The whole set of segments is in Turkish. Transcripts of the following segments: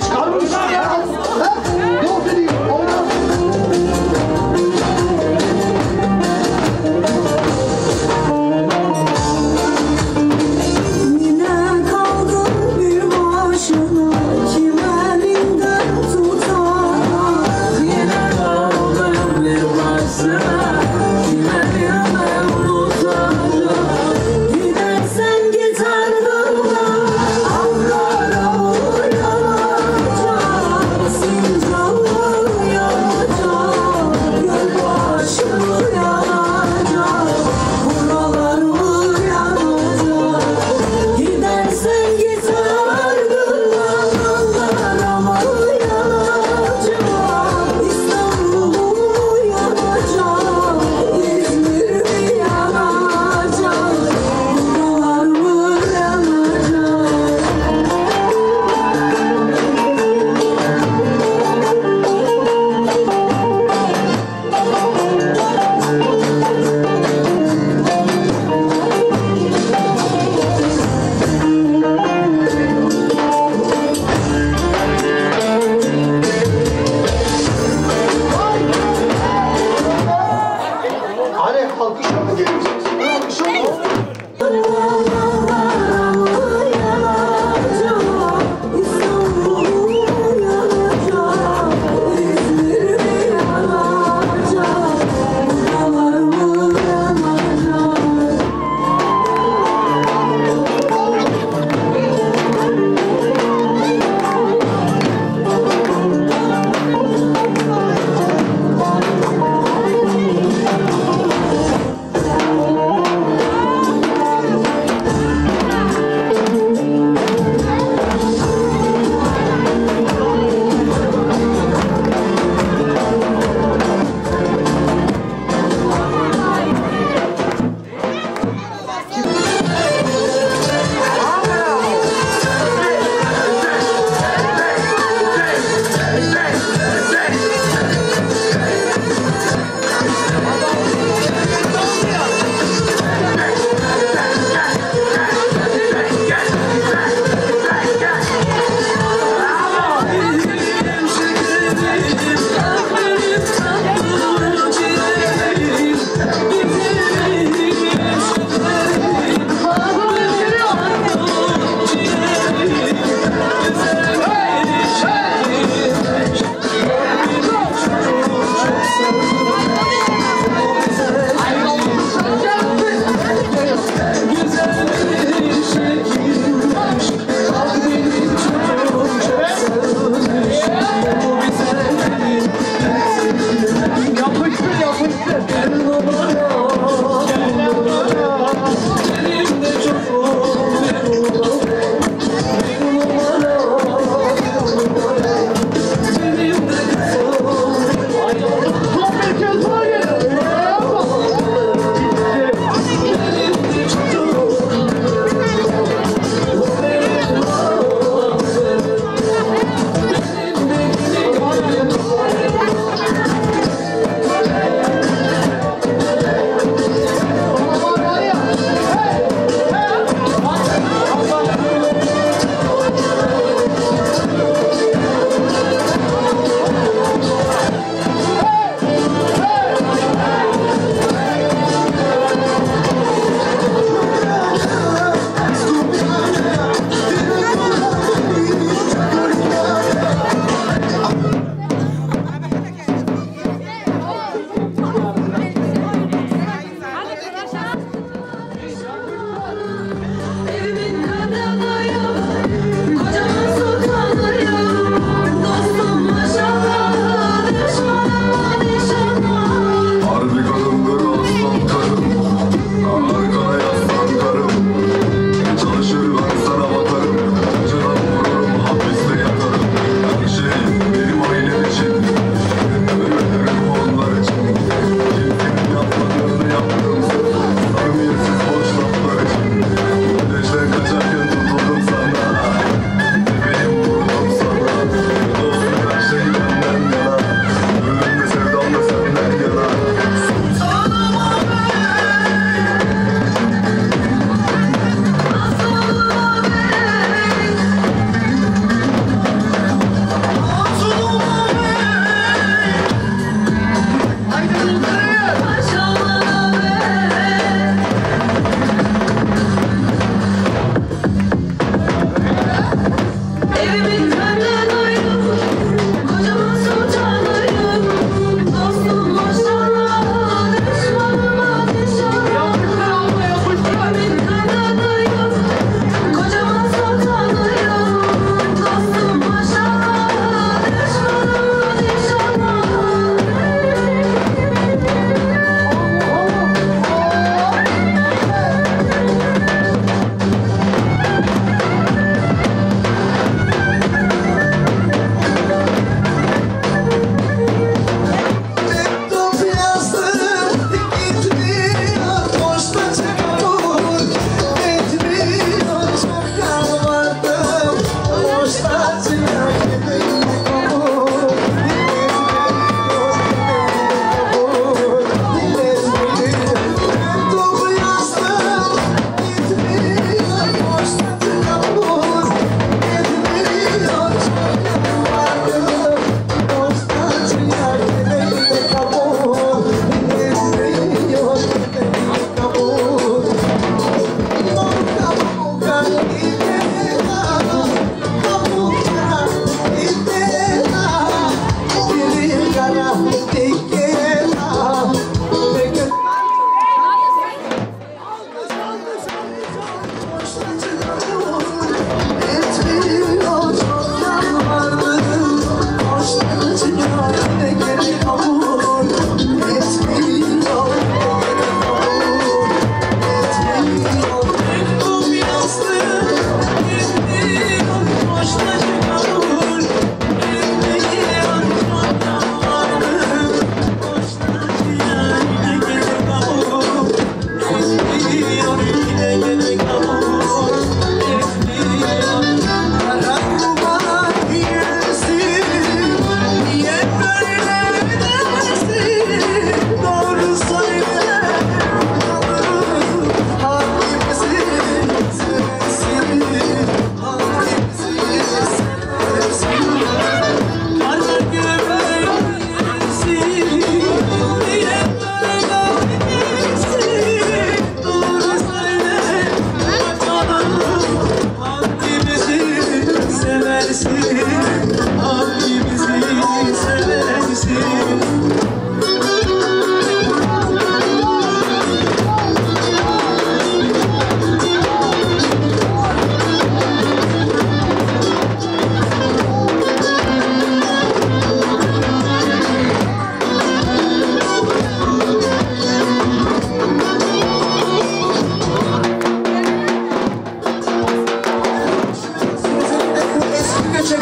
çıkarmış ya. Yok dedi. Yine kaldım bir başına, kim elinden tutar? Yine kaldım bir başına, kim elinden tutar? Gidersen git ardından, Ankara uyanacak.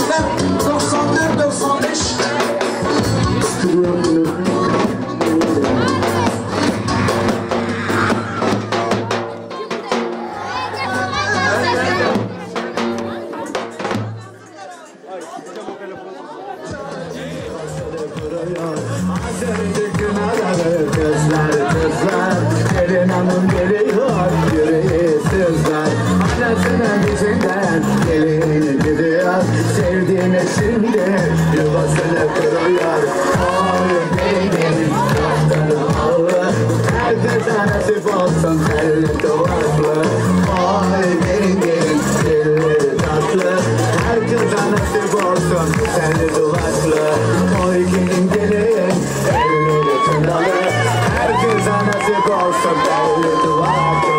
94-95. Kızlar, gelin hanım geliyor, yüreği sızlar. Anasının dizinden gelin gidiyor, sevdiğine şimdi yuvasını kuruyor. Oy gelin, kaptanı alır, herkese nasip olsun telli duvaklı. Oy gelin, dilleri tatlı, herkese nasip olsun telli duvaklı. Oy gelin, elleri tırnalı, herkese nasip olsun telli duvaklı.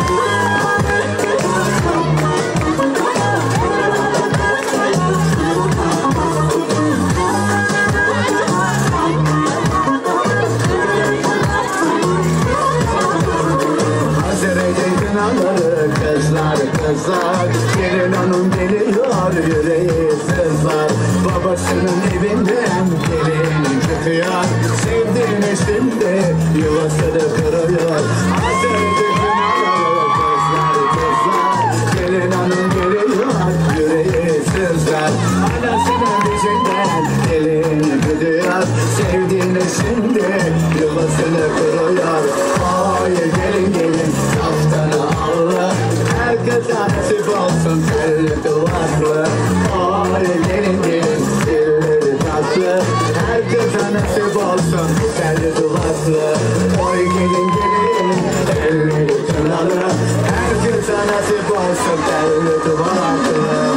Kızlar, gelin hanım geliyor, yüreği sızlar. Babasının evinden gelin çıkıyor, sevdiğini şimdi yuvasını kırıyor. Hazırdı kınalı kızlar, gelin hanım geliyor, yüreği sızlar. Anasının dizinden gelin gidiyor, sevdiğini şimdi yuvasını kırıyor. Oy gelin, kaftanı Allah, herkese nasip olsun telli duvaklı. Oy gelin, dilleri tatlı, herkese nasip olsun telli duvaklı. Oy gelin, elleri tırnalı, herkese nasip olsun telli duvaklı.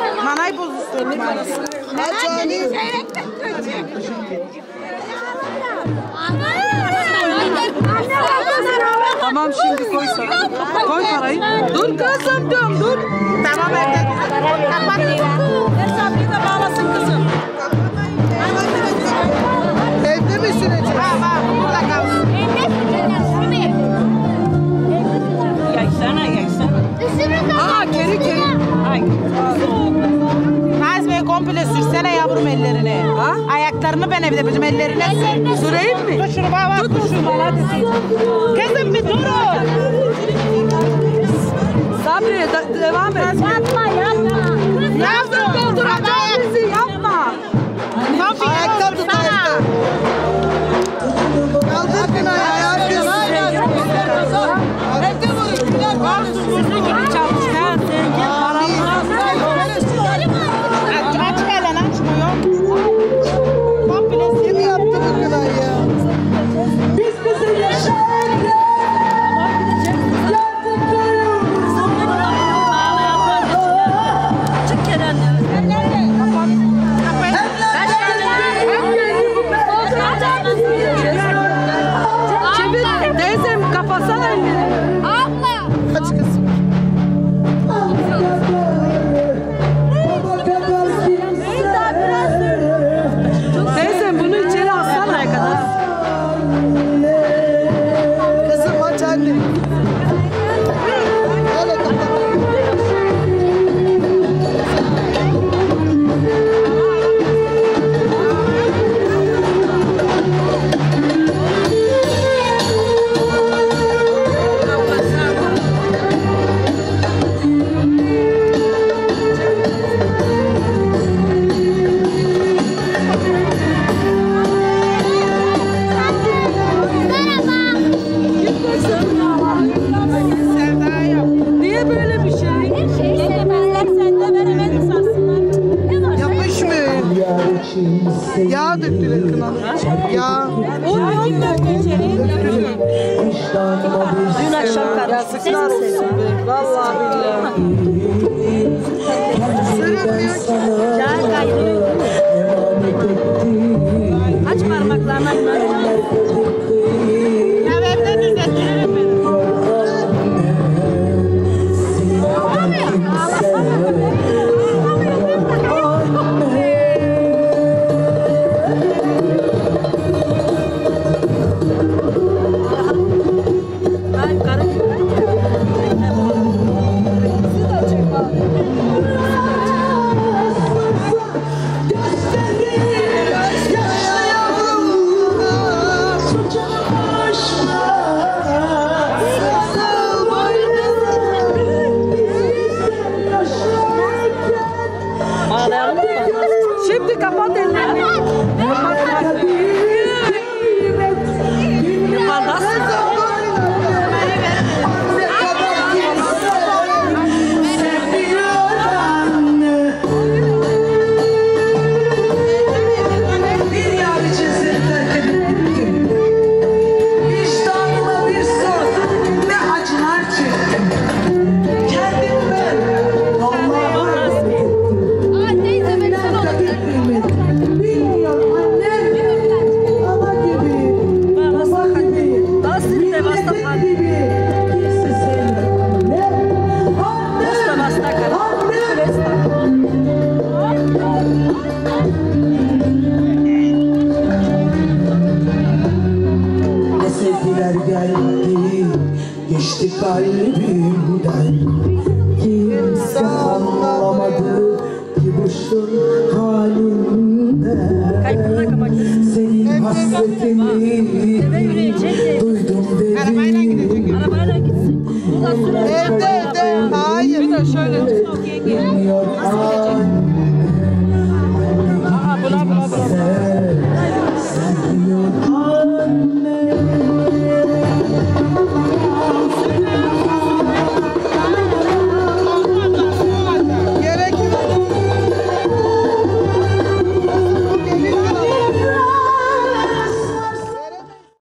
Manay pozisyonu. Tamam şimdi koy sana. Koy parayı. Dur kızım dur. Tamam evde. Kapat. Sabri'yi de bağlasın kızım. Evde mi süreci? Ha burada kalsın. Yaksana. Geri. Nazmiye komple sürsene yavrum ellerini. Ha? Ayaklarını ben evde bizim ellerine sür. Süreyim mi? Dur şunu bak. Tut şunu bana. Kızım bir durun. Sabri devam et. Yapma. Yavrum dur bizi yapma. Ayakta tut ayakta. Kaldır beni ayağa. Evde vurun. Güler varsın. Vurdu gibi çalmış. Aç hele açmıyor. Komple seni yaptı bu kadar ya. Biz bize yaşarken Teyzem kapatsana elini. abla. Kaç kızım. Teyzem bunu içeri alsana kadar. Kızım aç anne. Öyle kapat. Niye böyle bir şey? Yapışmıyor. Yağ döktüler kınalı. Yağ. Un döktü içeri. Dün akşam yazıklar olsun. Vallahi billahi. Sürünmüyor ki. Can kaydırıyor. Aç parmaklarına. Ya evde düzeltirim mi? Şimdi kapat ellerini. Geçti kalbimden. Kimse anlamadı ki bu şu halimden. Senin hasretini duydum dedim. Arabayla gitsin. Evde. Hayır. Bir de şöyle. Bilmiyor